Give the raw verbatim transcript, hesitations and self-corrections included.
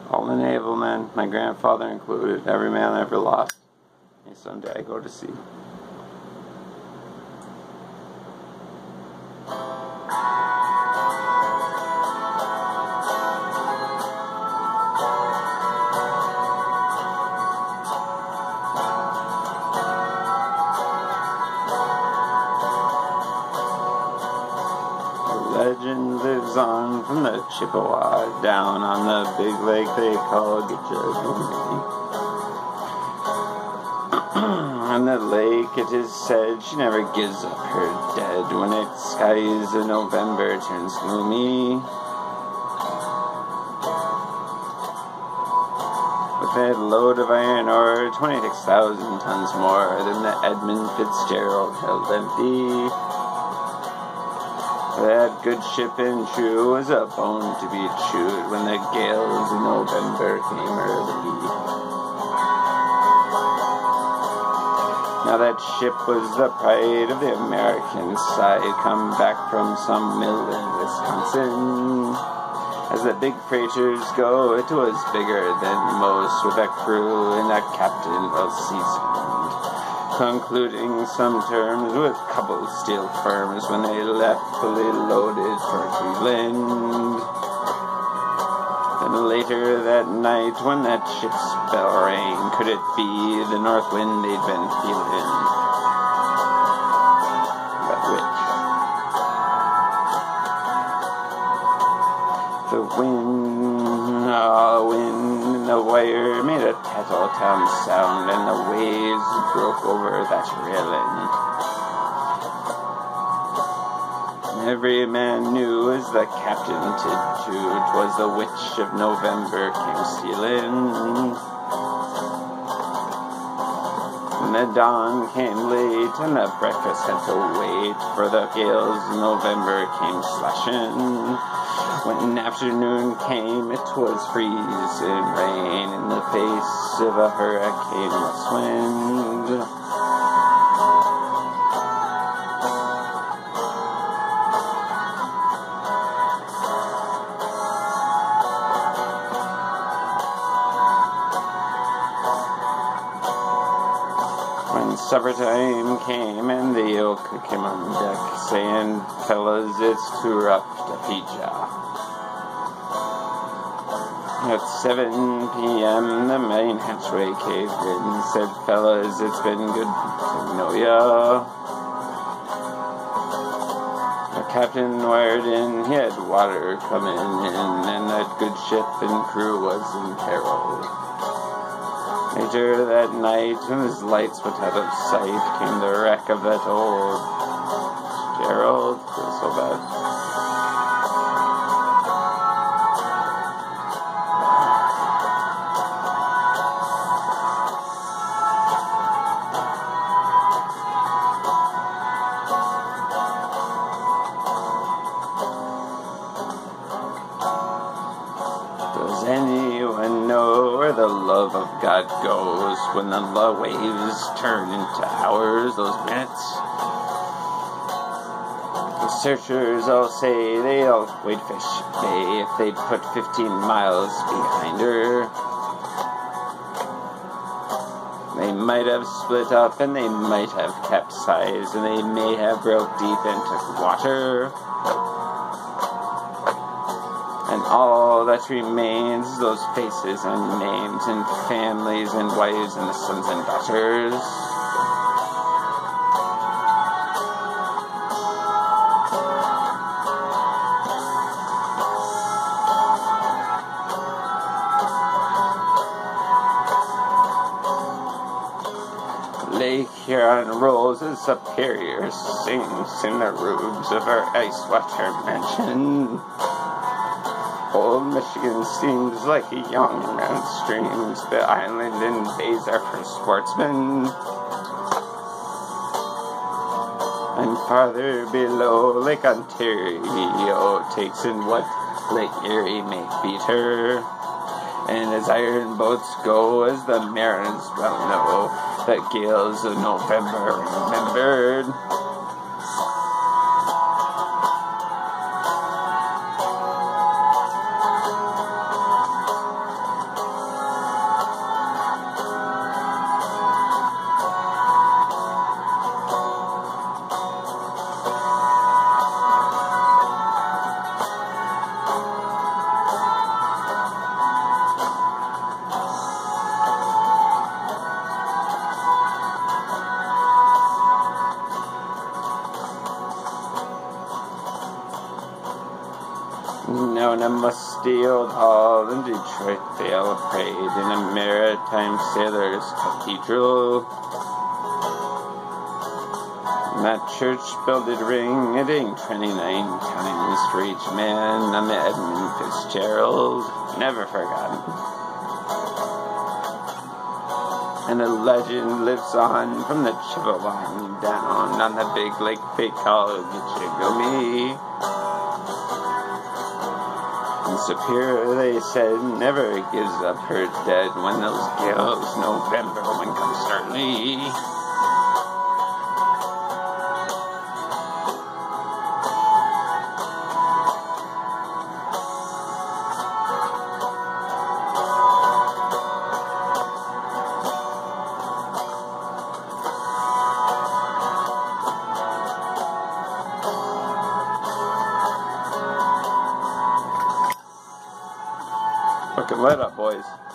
All the naval men, my grandfather included, every man I ever lost, may someday go to sea. Legend lives on from the Chippewa down on the big lake they call Gitche. On the lake it is said she never gives up her dead when its skies in November turns gloomy. With that load of iron ore, twenty-six thousand tons more than the Edmund Fitzgerald held empty. That good ship and true was a bone to be chewed when the gales in November came early. Now that ship was the pride of the American side, come back from some mill in Wisconsin. As the big freighters go, it was bigger than most, with a crew and a captain well seasoned, concluding some terms with couple steel firms when they left fully loaded for Cleveland. And later that night when that ship's bell rang, could it be the north wind they'd been feeling? But which? The wind, ah, oh, wind in the wire made a tattle-town sound, and the waves broke over that railing. Every man knew as the captain did too, 'twas the witch of November came stealing. And the dawn came late, and the breakfast had to wait, for the gales of November came slashing. When afternoon came, it was freezing rain in the face of a hurricane's wind. When supper time came and the yoke came on deck, saying, "Fellas, it's too rough to feed ya." At seven p m the main hatchway caved in, said, "Fellas, it's been good to know ya." The captain wired in, he had water coming in, and that good ship and crew was in peril. Later that night, when his lights went out of sight, came the wreck of that old Gerald. Feels so bad. Does anyone know where the love of God goes when the love waves turn into hours, those minutes? The searchers all say they'll Whitefish Bay if they'd put fifteen miles behind her. They might have split up, and they might have capsized, and they may have broke deep and took water. And all that remains is those faces and names and families and wives and the sons and daughters. Lake Huron rolls as Superior sings in the roofs of her ice water mansion. Old Michigan seems like a young man's dreams. The island and bays are for sportsmen. And farther below, Lake Ontario takes in what Lake Erie may beat her. And as iron boats go, as the mariners well know, the gales of November remembered. Now in a musty old hall in Detroit they all prayed in a maritime sailor's cathedral. And that church bell did ring a ding twenty-nine times for each man on the Edmund Fitzgerald, never forgotten. And a legend lives on from the Chippewa down on the big lake they call Gitchigumi. And Superior, they said, never gives up her dead when those gales November wind comes early. Fucking let up, boys.